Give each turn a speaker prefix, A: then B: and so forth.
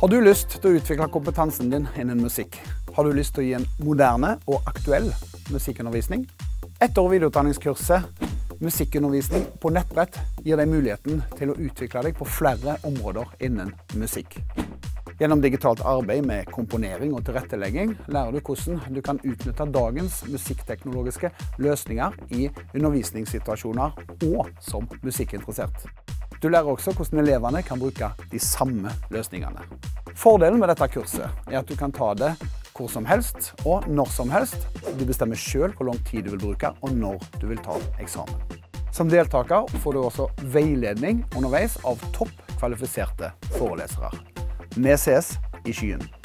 A: Har du lyst til å utvikle kompetansen din innen musikk? Har du lyst til å gi en moderne og aktuell musikkundervisning? Etter- og videreutdanningskurset Musikkundervisning på nettbrett gir deg muligheten til å utvikle deg på flere områder innen musikk. Gjennom digitalt arbeid med komponering og tilrettelegging lærer du hvordan du kan utnytte dagens musikkteknologiske løsninger i undervisningssituasjoner og som musikkinteressert. Du lærer også hvordan elevene kan bruke de samme løsningene. Fordelen med dette kurset er at du kan ta det hvor som helst og når som helst. Du bestemmer selv hvor lang tid du vil bruke og når du vil ta eksamen. Som deltaker får du også veiledning underveis av topp kvalifiserte forelesere. Vi ses i skyen.